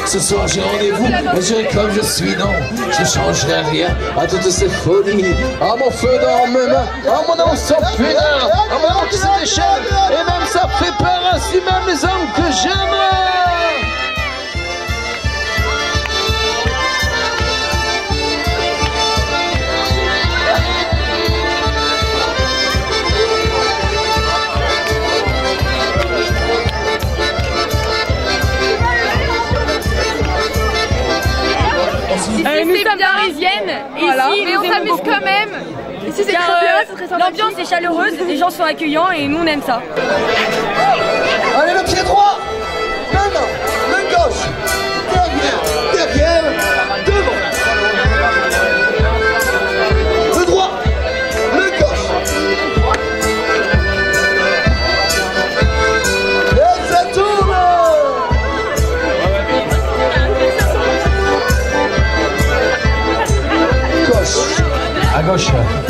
Ce soir j'ai rendez-vous, mais j'irai comme je suis, non. Je changerai rien à toutes ces folies. À mon feu dans mes mains, à mon nom sans pudeur, à mon nom qui se déchaîne. Et même ça fait peur, ainsi même les hommes que j'aime. Nous sommes parisiennes, voilà. Ici, mais on s'amuse quand même. Ici c'est très bien, c'est très sympa. L'ambiance est chaleureuse, les gens sont accueillants et nous on aime ça. Allez, le pied droit. Maintenant, le gauche. Derrière, devant. Le droit, le gauche. Et ça tourne. Gauche. À gauche.